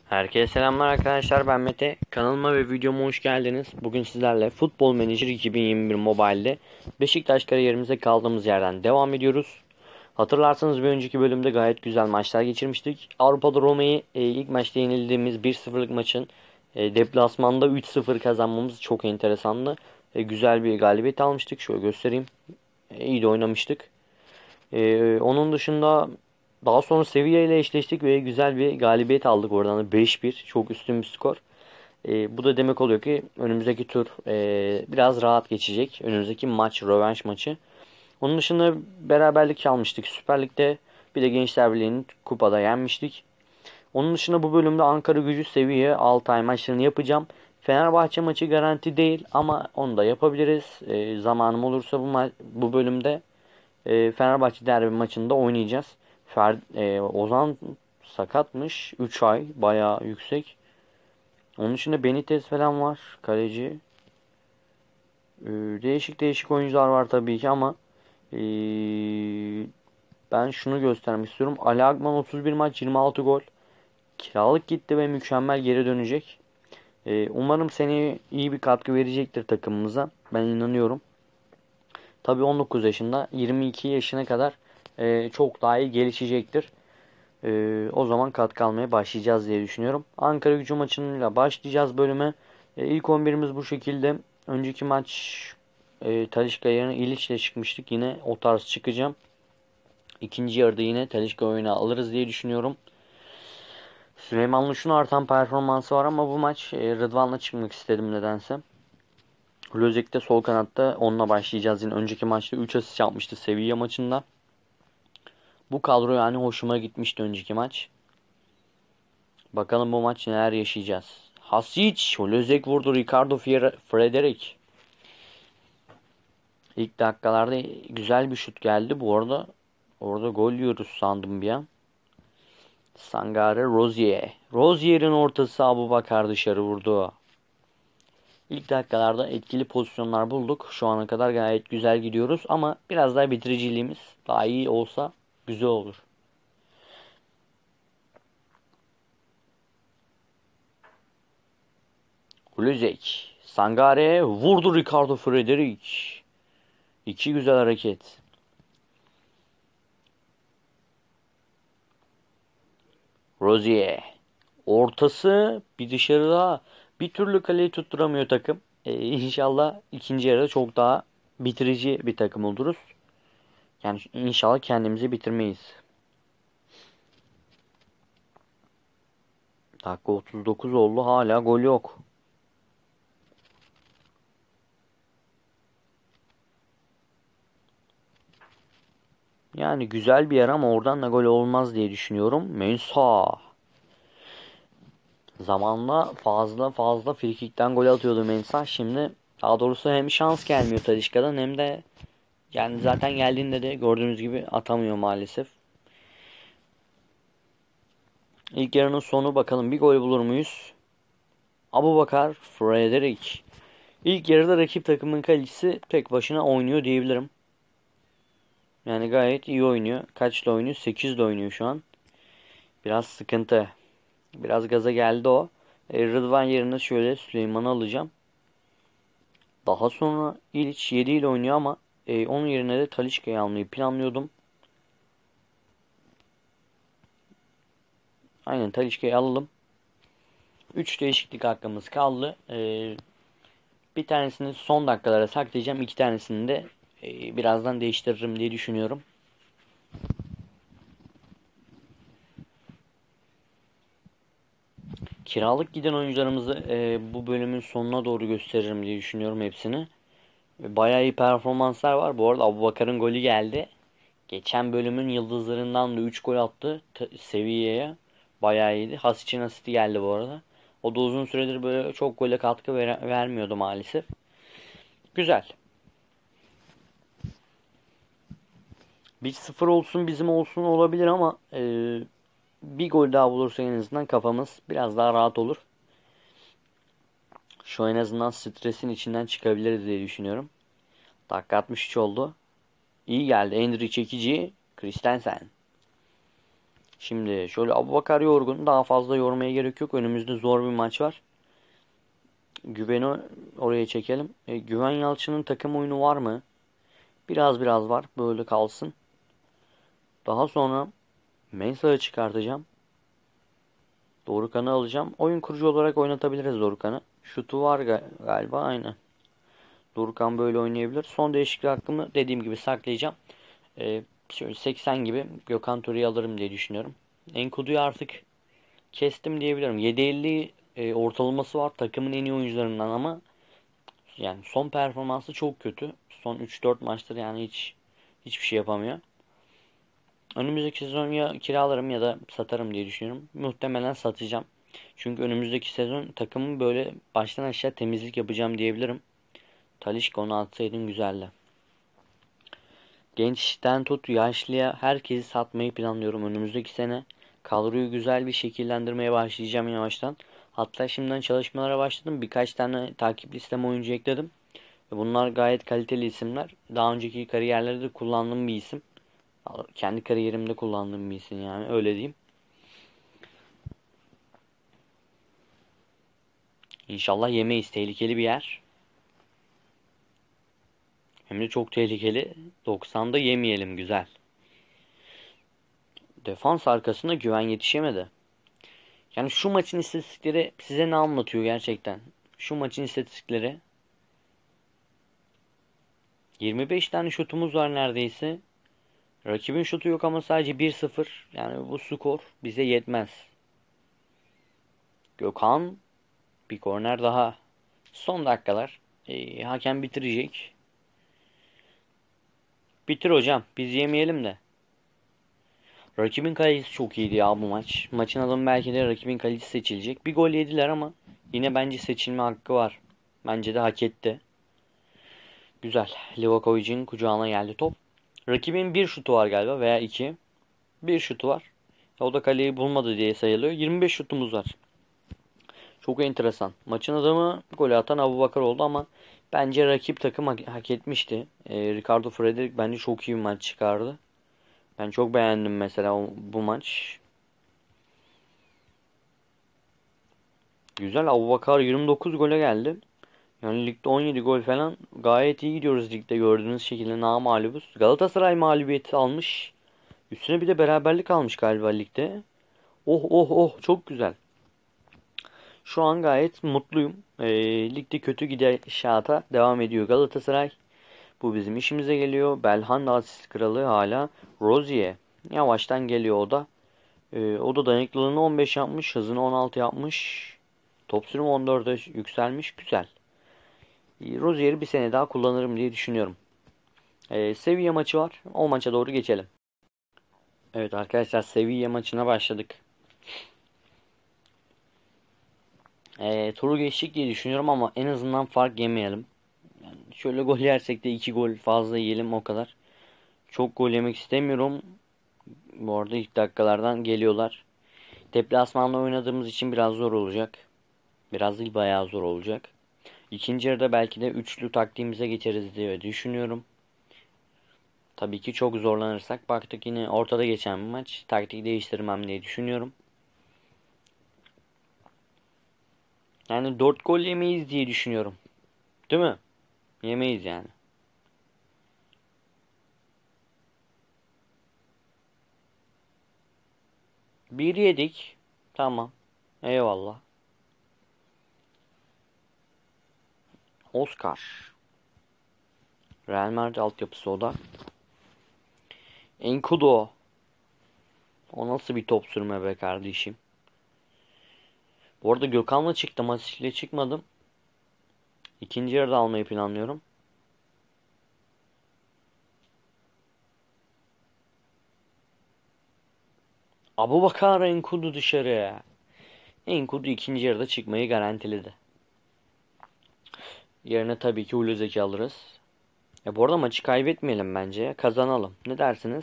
Herkese selamlar arkadaşlar, ben Mete. Kanalıma ve videoma hoş geldiniz. Bugün sizlerle Futbol Manager 2021 Mobile'de Beşiktaş kariyerimize kaldığımız yerden devam ediyoruz. Hatırlarsanız bir önceki bölümde gayet güzel maçlar geçirmiştik. Avrupa'da Roma'yı ilk maçta yenildiğimiz 1-0'lık maçın deplasmanda 3-0 kazanmamız çok enteresandı. Güzel bir galibiyet almıştık. Şöyle göstereyim. İyi de oynamıştık. Onun dışında daha sonra Sevilla ile eşleştik ve güzel bir galibiyet aldık oradan 5-1. Çok üstün bir skor. Bu da demek oluyor ki önümüzdeki tur biraz rahat geçecek. Önümüzdeki maç rövanş maçı. Onun dışında beraberlik almıştık Süper Lig'de. Bir de Gençler Birliği'ni kupada yenmiştik. Onun dışında bu bölümde Ankara Gücü Sevilla Altay maçlarını yapacağım. Fenerbahçe maçı garanti değil ama onu da yapabiliriz. Zamanım olursa bu bölümde Fenerbahçe derbi maçında oynayacağız. Ozan sakatmış. 3 ay. Bayağı yüksek. Onun dışında Benitez falan var. Kaleci. Değişik değişik oyuncular var tabii ki ama e, ben şunu göstermek istiyorum. Ali Akman 31 maç 26 gol. Kiralık gitti ve mükemmel geri dönecek. Umarım seneye iyi bir katkı verecektir takımımıza. Ben inanıyorum. Tabii 19 yaşında 22 yaşına kadar çok daha iyi gelişecektir. O zaman katkı almaya başlayacağız diye düşünüyorum. Ankara Gücü maçıyla başlayacağız bölüme. İlk 11'imiz bu şekilde. Önceki maç Talisca yerine İliç'le çıkmıştık. Yine o tarz çıkacağım. İkinci yarıda yine Talisca oyuna alırız diye düşünüyorum. Süleyman Luş'un artan performansı var ama bu maç Rıdvan'la çıkmak istedim nedense. Lözek'te sol kanatta onunla başlayacağız. Yine önceki maçta 3 asist yapmıştı Sevilla maçında. Bu kadro yani hoşuma gitmişti önceki maç. Bakalım bu maç neler yaşayacağız. Hasic, Lözek vurdu. Ricardo Frederic. İlk dakikalarda güzel bir şut geldi. Bu arada orada gol yiyoruz sandım bir an. Sangare Rozier. Rozier'in ortası Abubakar dışarı vurdu. İlk dakikalarda etkili pozisyonlar bulduk. Şu ana kadar gayet güzel gidiyoruz ama biraz daha bitiriciliğimiz daha iyi olsa güzel olur. Lüzek. Sangare vurdu Ricardo Frederic. İki güzel hareket. Rozier. Ortası bir dışarıda. Bir türlü kaleyi tutturamıyor takım. İnşallah ikinci yarıda çok daha bitirici bir takım oluruz. Yani inşallah kendimizi bitirmeyiz. Dakika 39 oldu. Hala gol yok. Yani güzel bir yer ama oradan da gol olmaz diye düşünüyorum. Mensah. Zamanla fazla frikikten gol atıyordu Mensah. Şimdi daha doğrusu hem şans gelmiyor Talisca'dan hem de yani zaten geldiğinde de gördüğünüz gibi atamıyor maalesef. İlk yarının sonu bakalım bir gol bulur muyuz? Abubakar Frederic. İlk yarıda rakip takımın kalecisi tek başına oynuyor diyebilirim. Yani gayet iyi oynuyor. Kaçla oynuyor? 8'de oynuyor şu an. Biraz sıkıntı. Biraz gaza geldi o. Rıdvan yerine şöyle Süleyman'ı alacağım. Daha sonra İliç 7 ile oynuyor ama onun yerine de Talisca'yı almayı planlıyordum. Aynen Talisca'yı alalım. 3 değişiklik hakkımız kaldı. Bir tanesini son dakikalara saklayacağım. 2 tanesini de birazdan değiştiririm diye düşünüyorum. Kiralık giden oyuncularımızı bu bölümün sonuna doğru gösteririm diye düşünüyorum hepsini. Bayağı iyi performanslar var. Bu arada Abubakar'ın golü geldi. Geçen bölümün yıldızlarından da 3 gol attı Sevilla'ya. Bayağı iyiydi. Hasic'in asisti geldi bu arada. O da uzun süredir böyle çok gole katkı vermiyordu maalesef. Güzel. 1-0 olsun bizim olsun olabilir ama bir gol daha bulursa en azından kafamız biraz daha rahat olur. Şu en azından stresin içinden çıkabiliriz diye düşünüyorum. Dakika 63 oldu. İyi geldi. Endri çekici. Christensen. Şimdi şöyle Abubakar yorgun. Daha fazla yormaya gerek yok. Önümüzde zor bir maç var. Güven'i oraya çekelim. Güven Yalçın'ın takım oyunu var mı? Biraz var. Böyle kalsın. Daha sonra Mensah'ı çıkartacağım. Dorukhan'ı alacağım. Oyun kurucu olarak oynatabiliriz Dorukhan'ı. Şutu var galiba. Aynen. Dorukhan böyle oynayabilir. Son değişiklik hakkımı dediğim gibi saklayacağım. Şöyle 80 gibi Gökhan Töre'yi alırım diye düşünüyorum. Enkudu'yu artık kestim diyebilirim. 7.50 ortalaması var takımın en iyi oyuncularından ama yani son performansı çok kötü. Son 3-4 maçtır yani hiçbir şey yapamıyor. Önümüzdeki sezon ya kiralarım ya da satarım diye düşünüyorum. Muhtemelen satacağım. Çünkü önümüzdeki sezon takımın böyle baştan aşağı temizlik yapacağım diyebilirim. Talisca onu atsaydın güzeldi. Gençten tut yaşlıya herkesi satmayı planlıyorum önümüzdeki sene. Kadroyu güzel bir şekillendirmeye başlayacağım yavaştan. Hatta şimdiden çalışmalara başladım. Birkaç tane takip listeme oyuncu ekledim. Bunlar gayet kaliteli isimler. Daha önceki kariyerlerde de kullandığım bir isim. Kendi kariyerimde kullandığım bir isim yani öyle diyeyim. İnşallah yemeyiz. Tehlikeli bir yer. Hem de çok tehlikeli. 90'da yemeyelim güzel. Defans arkasında Güven yetişemedi. Yani şu maçın istatistikleri size ne anlatıyor gerçekten? Şu maçın istatistikleri 25 tane şutumuz var neredeyse. Rakibin şutu yok ama sadece 1-0. Yani bu skor bize yetmez. Gökhan bir korner daha. Son dakikalar. Hakem bitirecek. Bitir hocam. Biz yemeyelim de. Rakibin kalecisi çok iyiydi ya bu maç. Maçın adamı belki de rakibin kalecisi seçilecek. Bir gol yediler ama yine bence seçilme hakkı var. Bence de hak etti. Güzel. Livakovic'in kucağına geldi top. Rakibin bir şutu var galiba veya iki. Bir şutu var. O da kaleyi bulmadı diye sayılıyor. 25 şutumuz var. Çok enteresan. Maçın adamı golü atan Abubakar oldu ama bence rakip takım hak etmişti. Ricardo Frederic bence çok iyi bir maç çıkardı. Ben çok beğendim mesela bu maç. Güzel Abubakar 29 gole geldi. Yani ligde 17 gol falan gayet iyi gidiyoruz ligde gördüğünüz şekilde namağlubuz. Galatasaray mağlubiyeti almış. Üstüne bir de beraberlik almış galiba ligde. Oh oh oh çok güzel. Şu an gayet mutluyum. Ligde kötü gidişata devam ediyor Galatasaray. Bu bizim işimize geliyor. Belhanda asist kralı hala Rozier. Yavaştan geliyor o da. O da dayanıklılığını 15 yapmış. Hızını 16 yapmış. Top sürümü 14'e yükselmiş. Güzel. Rozier'i bir sene daha kullanırım diye düşünüyorum. Sevilla maçı var. O maça doğru geçelim. Evet arkadaşlar Sevilla maçına başladık. Turu geçtik diye düşünüyorum ama en azından fark yemeyelim. Yani şöyle gol yersek de 2 gol fazla yiyelim o kadar. Çok gol yemek istemiyorum. Bu arada ilk dakikalardan geliyorlar. Deplasmanda oynadığımız için biraz zor olacak. Biraz değil bayağı zor olacak. İkinci yarıda belki de üçlü taktiğimize geçeriz diye düşünüyorum. Tabii ki çok zorlanırsak baktık yine ortada geçen bir maç. Taktik değiştirmem diye düşünüyorum. Yani 4 gol yemeyiz diye düşünüyorum. Değil mi? Yemeyiz yani. Bir yedik. Tamam. Eyvallah. Oscar. Real Madrid altyapısı o da. Enkudu. O nasıl bir top sürme be kardeşim. Bu arada Gökhan'la çıktım. Asistle çıkmadım. İkinci yarıda almayı planlıyorum. Abubakar Enkudu dışarı. Enkudu ikinci yarıda çıkmayı garantiledi. Yerine tabii ki Uluzek'i alırız. Bu arada maçı kaybetmeyelim bence. Kazanalım. Ne dersiniz?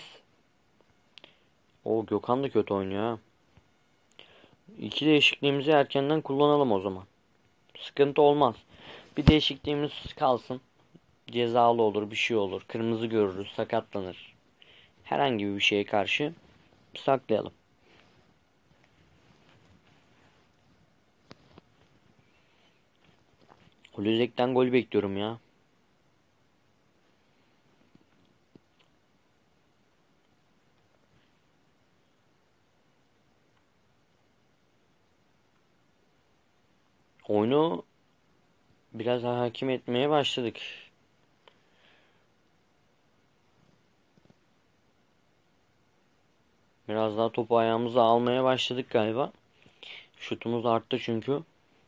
O Gökhan da kötü oynuyor ha. İki değişikliğimizi erkenden kullanalım o zaman. Sıkıntı olmaz. Bir değişikliğimiz kalsın. Cezalı olur, bir şey olur. Kırmızı görürüz, sakatlanır. Herhangi bir şeye karşı saklayalım. Huluzek'ten gol bekliyorum ya. Oyunu biraz daha hakim etmeye başladık. Biraz daha topu ayağımıza almaya başladık galiba. Şutumuz arttı çünkü.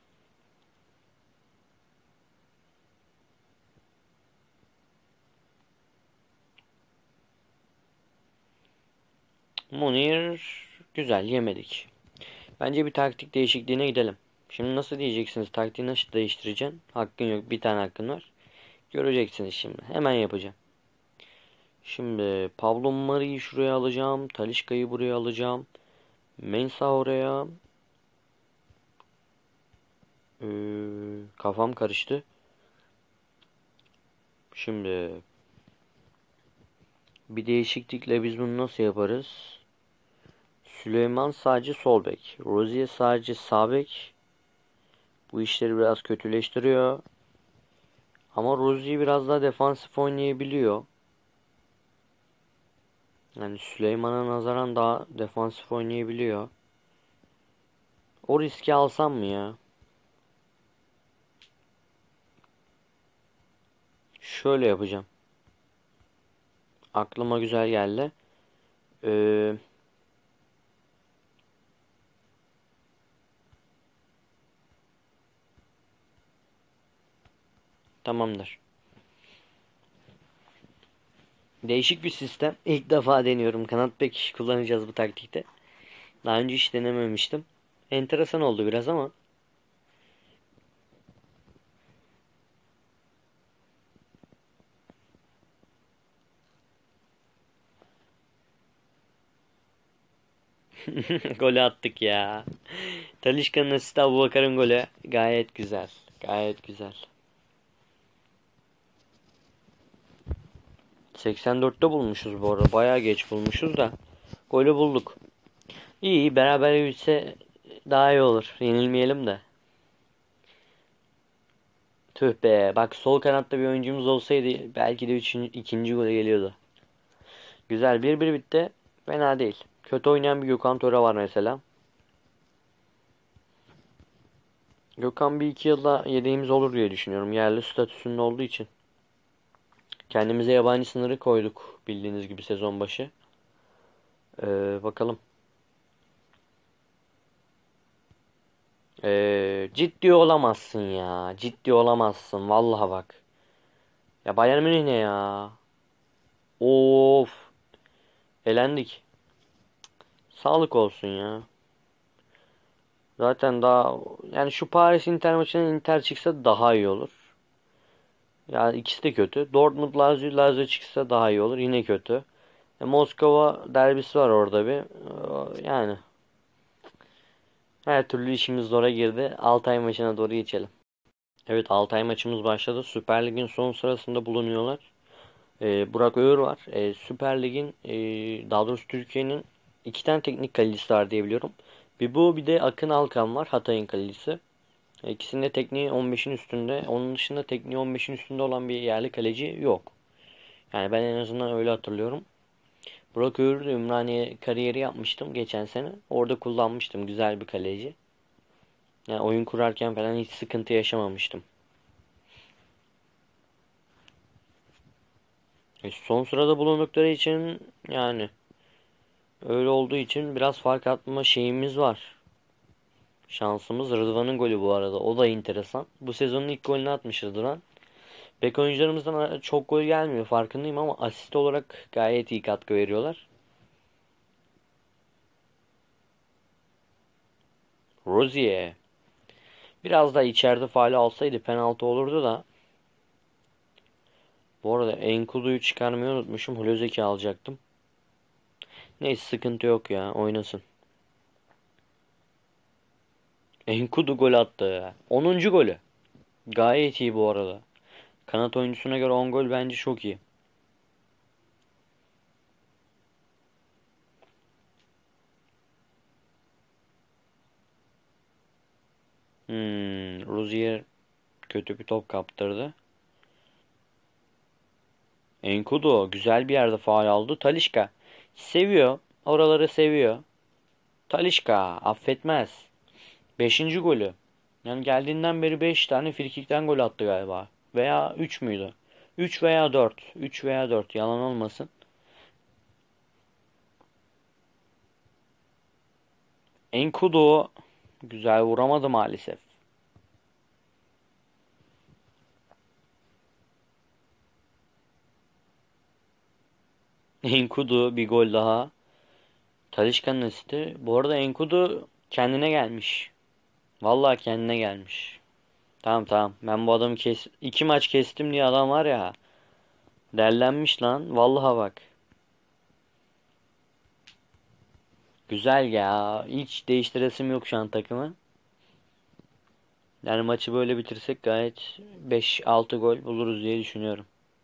Munir güzel yemedik. Bence bir taktik değişikliğine gidelim. Şimdi nasıl diyeceksiniz? Taktiği nasıl değiştireceksin? Hakkın yok. Bir tane hakkın var. Göreceksiniz şimdi. Hemen yapacağım. Şimdi Pablo Mari'yi şuraya alacağım. Talisca'yı buraya alacağım. Mensah oraya. Kafam karıştı. Şimdi bir değişiklikle biz bunu nasıl yaparız? Süleyman sadece sol bek. Rozier sadece sağ bek. Bu işleri biraz kötüleştiriyor. Ama Rozier biraz daha defansif oynayabiliyor. Yani Süleyman'a nazaran daha defansif oynayabiliyor. O riski alsam mı ya? Şöyle yapacağım. Aklıma güzel geldi. Ee, tamamdır. Değişik bir sistem. İlk defa deniyorum. Kanat bek kullanacağız bu taktikte. Daha önce hiç denememiştim. Enteresan oldu biraz ama. Golü attık ya. Talisca'nın asisti, Abubakar'ın golü. Gayet güzel. Gayet güzel. 84'te bulmuşuz bu arada. Bayağı geç bulmuşuz da. Golü bulduk. İyi, beraber bitse daha iyi olur. Yenilmeyelim de. Tüh be. Bak, sol kanatta bir oyuncumuz olsaydı belki de ikinci gole geliyordu. Güzel, 1-1 bitti. Fena değil. Kötü oynayan bir Gökhan Töre var mesela. Gökhan bir iki yılda yedeğimiz olur diye düşünüyorum. Yerli statüsünde olduğu için. Kendimize yabancı sınırı koyduk bildiğiniz gibi sezon başı. Bakalım. Ciddi olamazsın ya. Ciddi olamazsın. Vallahi bak. Ya Bayern Münih ne ya? Of. Elendik. Sağlık olsun ya. Zaten daha yani şu Paris Inter maçının Inter çıksa daha iyi olur. Yani ikisi de kötü. Dortmund Lazio, Lazio çıksa daha iyi olur. Yine kötü. Moskova derbisi var orada bir. Yani her türlü işimiz zora girdi. Altay maçına doğru geçelim. Evet, Altay maçımız başladı. Süper Lig'in son sırasında bulunuyorlar. Burak Öğür var. Süper Lig'in daha doğrusu Türkiye'nin iki tane teknik kalecisi var diye biliyorum. Bir bu, bir de Akın Alkan var, Hatay'ın kalecisi. İkisinde tekniği 15'in üstünde. Onun dışında tekniği 15'in üstünde olan bir yerli kaleci yok. Yani ben en azından öyle hatırlıyorum. Burak Öğür de Ümraniye kariyeri yapmıştım geçen sene. Orada kullanmıştım. Güzel bir kaleci. Yani oyun kurarken falan hiç sıkıntı yaşamamıştım. Son sırada bulundukları için yani öyle olduğu için biraz fark atma şeyimiz var. Şansımız. Rıdvan'ın golü bu arada. O da enteresan. Bu sezonun ilk golünü atmış Rıdvan. Bek oyuncularımızdan çok gol gelmiyor farkındayım ama asist olarak gayet iyi katkı veriyorlar. Rozier. Biraz daha içeride faul alsaydı penaltı olurdu da. Bu arada Enkudu'yu çıkarmayı unutmuşum. Hulozeki alacaktım. Neyse, sıkıntı yok ya. Oynasın. Enkudu gol attı. 10. golü. Gayet iyi bu arada. Kanat oyuncusuna göre 10 gol bence çok iyi. Rozier kötü bir top kaptırdı. Enkudu güzel bir yerde faul aldı. Talisca seviyor. Oraları seviyor. Talisca affetmez. Beşinci golü. Yani geldiğinden beri 5 tane frikikten gol attı galiba. Veya 3 müydü? 3 veya 4. 3 veya 4 yalan olmasın. Enkudu güzel vuramadı maalesef. Enkudu bir gol daha. Talisca'nın asisti. Bu arada Enkudu kendine gelmiş. Vallahi kendine gelmiş. Tamam tamam. Ben bu adamı 2 maç kestim diye adam var ya. Derlenmiş lan. Vallahi bak. Güzel ya. Hiç değiştiresim yok şu an takımı. Yani maçı böyle bitirsek gayet 5-6 gol buluruz diye düşünüyorum.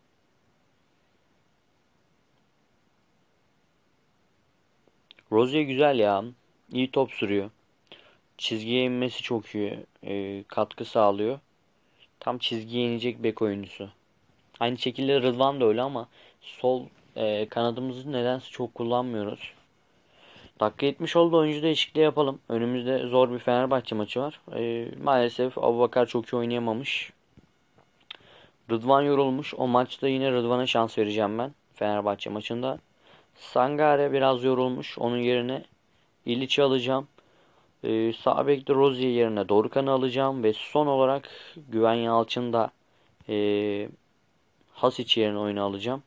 Rozier güzel ya. İyi top sürüyor. Çizgiye inmesi çok iyi. Katkı sağlıyor. Tam çizgiye inecek bek oyuncusu. Aynı şekilde Rıdvan da öyle ama sol kanadımızı nedense çok kullanmıyoruz. Dakika 70 oldu, oyuncu değişikliği yapalım. Önümüzde zor bir Fenerbahçe maçı var. Maalesef Abubakar çok iyi oynayamamış. Rıdvan yorulmuş. O maçta yine Rıdvan'a şans vereceğim ben. Fenerbahçe maçında. Sangare biraz yorulmuş. Onun yerine İliç'i alacağım. Sağ bekte Rozier yerine Dorukhan'ı alacağım. Ve son olarak Güven Yalçın'ı da Hasic yerine oyuna alacağım.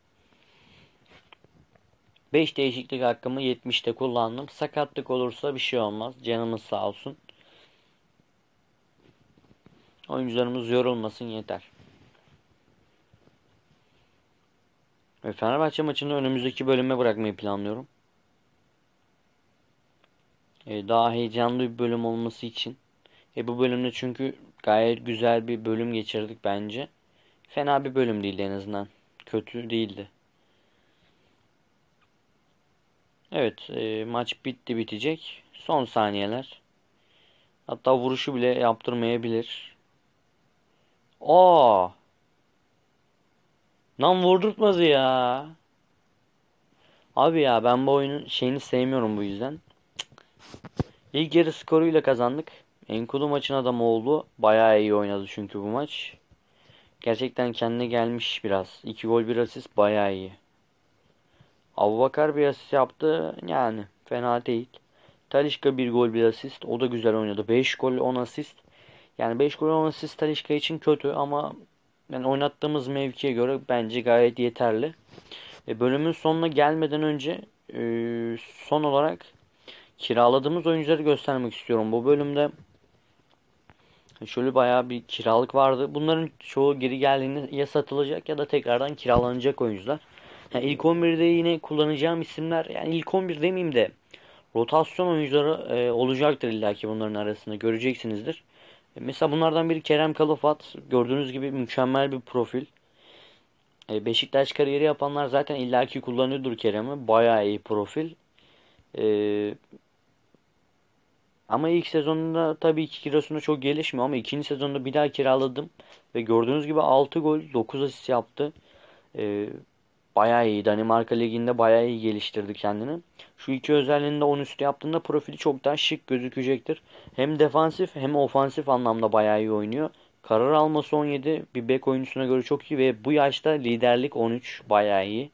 5 değişiklik hakkımı 70'te kullandım. Sakatlık olursa bir şey olmaz. Canımız sağ olsun. Oyuncularımız yorulmasın yeter. Ve Fenerbahçe maçını önümüzdeki bölüme bırakmayı planlıyorum. Daha heyecanlı bir bölüm olması için. Bu bölümde çünkü gayet güzel bir bölüm geçirdik bence. Fena bir bölüm değildi en azından. Kötü değildi. Evet, maç bitti bitecek. Son saniyeler. Hatta vuruşu bile yaptırmayabilir. Aa! Lan vurdurtmadı ya. Abi ya ben bu oyunun şeyini sevmiyorum bu yüzden. İlk yarı skoruyla kazandık. Enkudu maçın adamı oldu. Bayağı iyi oynadı çünkü bu maç. Gerçekten kendine gelmiş biraz. 2 gol bir asist bayağı iyi. Abubakar bir asist yaptı. Yani fena değil. Talisca bir gol bir asist. O da güzel oynadı. 5 gol 10 asist. Yani 5 gol 10 asist Talisca için kötü ama yani oynattığımız mevkiye göre bence gayet yeterli. Bölümün sonuna gelmeden önce son olarak kiraladığımız oyuncuları göstermek istiyorum. Bu bölümde şöyle bayağı bir kiralık vardı. Bunların çoğu geri geldiğinde ya satılacak ya da tekrardan kiralanacak oyuncular. Yani ilk 11'de yine kullanacağım isimler, yani ilk 11 demeyeyim de rotasyon oyuncuları olacaktır illaki bunların arasında göreceksinizdir. Mesela bunlardan biri Kerem Kalafat. Gördüğünüz gibi mükemmel bir profil. Beşiktaş kariyeri yapanlar zaten illaki kullanıyordur Kerem'i. Bayağı iyi profil. E, Ama ilk sezonunda tabii ki kilosunda çok gelişmiyor ama ikinci sezonda bir daha kiraladım. Ve gördüğünüz gibi 6 gol 9 asist yaptı. Ee, Bayağı iyi. Danimarka Ligi'nde bayağı iyi geliştirdi kendini. Şu iki özelliğinde 10 üstü yaptığında profili çok daha şık gözükecektir. Hem defansif hem ofansif anlamda bayağı iyi oynuyor. Karar alması 17, bir bek oyuncusuna göre çok iyi ve bu yaşta liderlik 13 bayağı iyi.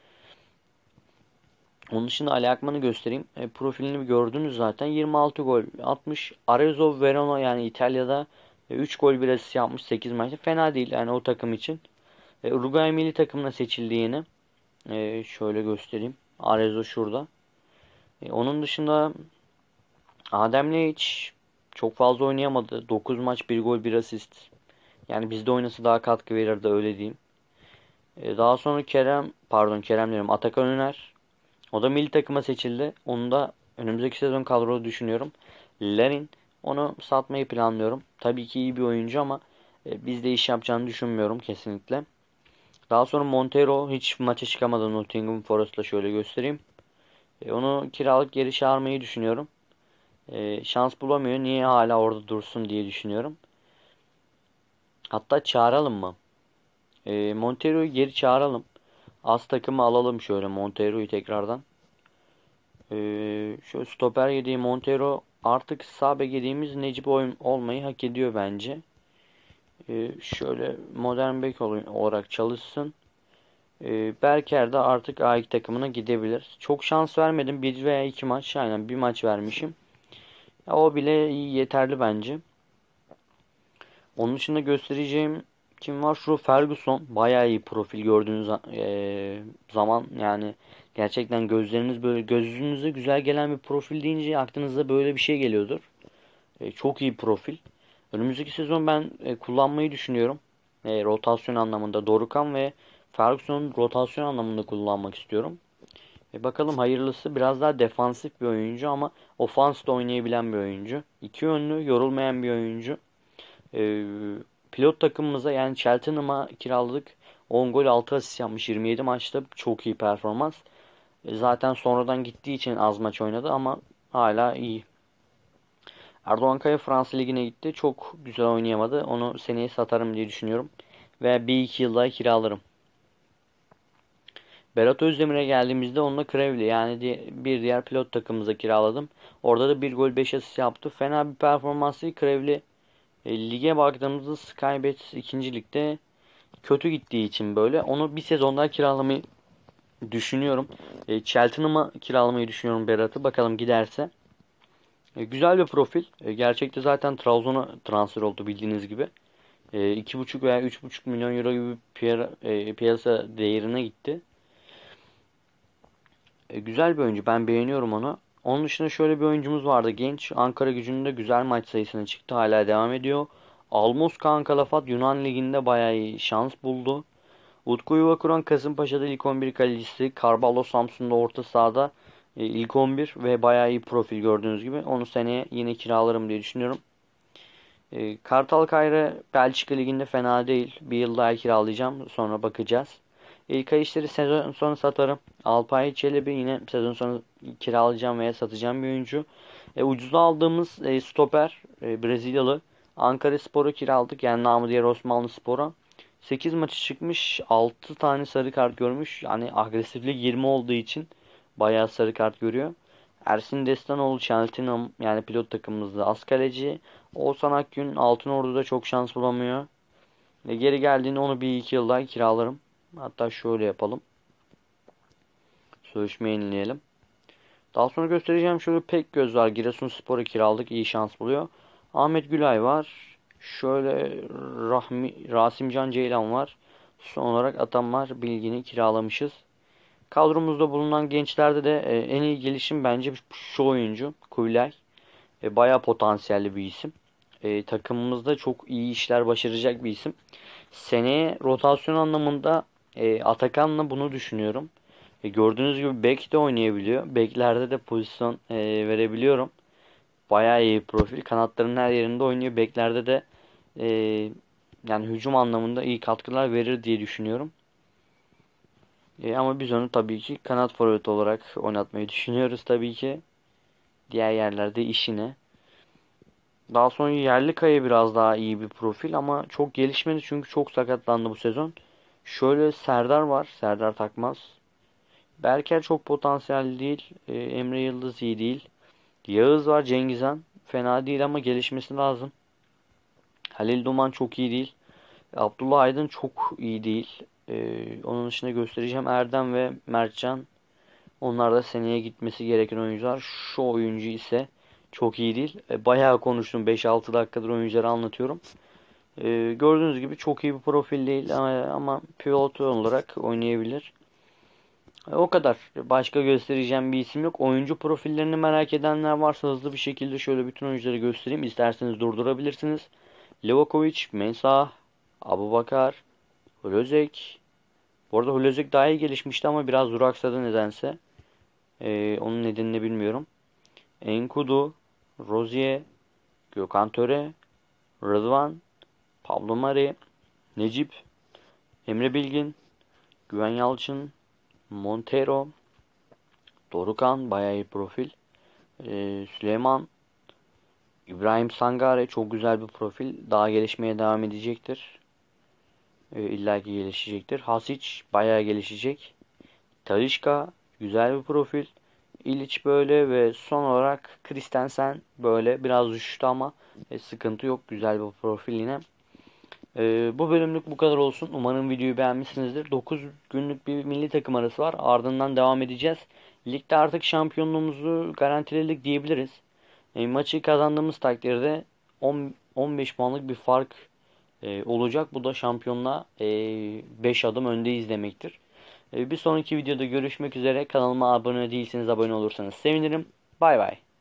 Onun dışında Ali Akman'ı göstereyim. Profilini gördünüz zaten. 26 gol atmış. Arezzo Verona yani İtalya'da 3 gol bir asist yapmış 8 maçta. Fena değil yani o takım için. Uruguay milli takımına seçildi yine. Şöyle göstereyim. Arezzo şurada. Onun dışında Adem Laiç çok fazla oynayamadı. 9 maç bir gol bir asist. Yani bizde oynasa daha katkı verirdi öyle diyeyim. Daha sonra Kerem diyorum, Atakan Öner. O da milli takıma seçildi. Onu da önümüzdeki sezon kadroda düşünüyorum. Larin, onu satmayı planlıyorum. Tabii ki iyi bir oyuncu ama bizde iş yapacağını düşünmüyorum kesinlikle. Daha sonra Montero hiç maça çıkamadı Nottingham Forest'la, şöyle göstereyim. Onu kiralık geri çağırmayı düşünüyorum. Şans bulamıyor. Niye hala orada dursun diye düşünüyorum. Hatta çağıralım mı? Montero'yu geri çağıralım. Az takımı alalım şöyle Montero'yu tekrardan. Şöyle stoper yediği Montero artık sağ bek yediğimiz Necip olmayı hak ediyor bence. Şöyle modern bek olarak çalışsın. Berker de artık A2 takımına gidebilir. Çok şans vermedim. Bir veya iki maç. Aynen bir maç vermişim. Ya, o bile iyi, yeterli bence. Onun dışında göstereceğim kim var? Şu Ferguson. Bayağı iyi profil gördüğünüz zaman yani gerçekten gözünüze güzel gelen bir profil deyince aklınıza böyle bir şey geliyordur. Çok iyi profil. Önümüzdeki sezon ben kullanmayı düşünüyorum. Rotasyon anlamında Dorukhan ve Ferguson'un rotasyon anlamında kullanmak istiyorum. Bakalım hayırlısı, biraz daha defansif bir oyuncu ama ofans da oynayabilen bir oyuncu. İki yönlü, yorulmayan bir oyuncu. E, Pilot takımımıza yani Cheltenham'a kiraladık. 10 gol 6 asist yapmış 27 maçta, çok iyi performans. Zaten sonradan gittiği için az maç oynadı ama hala iyi. Erdoğan Kaya Fransa Ligi'ne gitti. Çok güzel oynayamadı. Onu seneye satarım diye düşünüyorum. Ve bir iki yılda kiralarım. Berat Özdemir'e geldiğimizde onunla Krevli yani bir diğer pilot takımımıza kiraladım. Orada da bir gol 5 asist yaptı. Fena bir performans değil. Krevli lige baktığımızda Skybet 2. ligde kötü gittiği için böyle onu bir sezon daha kiralamayı düşünüyorum. Cheltenham'a kiralamayı düşünüyorum Berat'ı. Bakalım giderse. Güzel bir profil. Gerçekte zaten Trabzon'a transfer oldu bildiğiniz gibi. 2,5 veya 3,5 milyon euro gibi piyasa değerine gitti. Güzel bir oyuncu. Ben beğeniyorum onu. Onun dışında şöyle bir oyuncumuz vardı. Genç. Ankara Gücü'nde güzel maç sayısına çıktı. Hala devam ediyor. Almos Kaan Kalafat Yunan Ligi'nde bayağı iyi şans buldu. Utku Yuvakuran Kasımpaşa'da ilk 11 kalecisi. Carvalho Samsun'da orta sahada ilk 11 ve bayağı iyi profil gördüğünüz gibi. Onu seneye yine kiralarım diye düşünüyorum. Kartal Kayra Belçika Ligi'nde fena değil. Bir yıl daha kiralayacağım. Sonra bakacağız. İlkay İşler'i sezon sonu satarım. Alpay Çelebi yine sezon sonu kiralayacağım veya satacağım bir oyuncu. Ucuza aldığımız stoper Brezilyalı. Ankaraspor'u kiraladık. Yani namı diğer Osmanlıspor'a. 8 maçı çıkmış. 6 tane sarı kart görmüş. Yani agresiflik 20 olduğu için bayağı sarı kart görüyor. Ersin Destanoğlu Cheltenham yani pilot takımımızda az kaleci. Oğuzhan Akgün Altınordu'da çok şans bulamıyor. Geri geldiğinde onu bir iki yıl daha kiralarım. Hatta şöyle yapalım. Sözleşmeyi yenileyelim. Daha sonra göstereceğim şöyle Pekgöz var. Giresunspor'a kiraladık. İyi şans buluyor. Ahmet Gülay var. Şöyle Rasimcan Ceylan var. Son olarak Atamar Bilgin'i kiralamışız. Kadromuzda bulunan gençlerde de en iyi gelişim bence şu oyuncu. Kubilay. Bayağı potansiyelli bir isim. Takımımızda çok iyi işler başaracak bir isim. Seneye rotasyon anlamında Atakan'la bunu düşünüyorum. Gördüğünüz gibi bek de oynayabiliyor. Beklerde de pozisyon verebiliyorum. Bayağı iyi profil. Kanatların her yerinde oynuyor. Beklerde de e, yani hücum anlamında iyi katkılar verir diye düşünüyorum. Ama biz onu tabii ki kanat forvet olarak oynatmayı düşünüyoruz tabii ki. Diğer yerlerde işine. Daha sonra yerli kaya biraz daha iyi bir profil ama çok gelişmedi çünkü çok sakatlandı bu sezon. Şöyle Serdar var. Serdar Takmaz. Berker çok potansiyelli değil. Emre Yıldız iyi değil. Yağız var, Cengizhan. Fena değil ama gelişmesi lazım. Halil Duman çok iyi değil. Abdullah Aydın çok iyi değil. Onun dışında göstereceğim Erdem ve Mertcan. Onlar da seneye gitmesi gereken oyuncular. Şu oyuncu ise çok iyi değil. Bayağı konuştum. 5-6 dakikadır oyuncuları anlatıyorum. Gördüğünüz gibi çok iyi bir profil değil ama pivot olarak oynayabilir. O kadar. Başka göstereceğim bir isim yok. Oyuncu profillerini merak edenler varsa hızlı bir şekilde şöyle bütün oyuncuları göstereyim. İsterseniz durdurabilirsiniz. Livakovic, Mensah, Abubakar, Hlozek. Bu arada Hlozek daha iyi gelişmişti ama biraz duraksadı nedense. Onun nedenini bilmiyorum. Enkudu, Rozier, Gökhan Töre, Rıdvan, Pablo Mari, Necip, Emre Bilgin, Güven Yalçın, Montero, Dorukhan bayağı iyi profil. Süleyman, İbrahim Sangare çok güzel bir profil. Daha gelişmeye devam edecektir. illaki gelişecektir. Hasic bayağı gelişecek. Talisca güzel bir profil. İlic böyle ve son olarak Christensen böyle biraz düşüştü ama sıkıntı yok. Güzel bir profil yine. Bu bölümlük bu kadar olsun. Umarım videoyu beğenmişsinizdir. 9 günlük bir milli takım arası var. Ardından devam edeceğiz. Ligde artık şampiyonluğumuzu garantiledik diyebiliriz. Maçı kazandığımız takdirde 15 puanlık bir fark olacak. Bu da şampiyonluğa 5 adım öndeyiz demektir. Bir sonraki videoda görüşmek üzere. Kanalıma abone değilseniz abone olursanız sevinirim. Bay bay.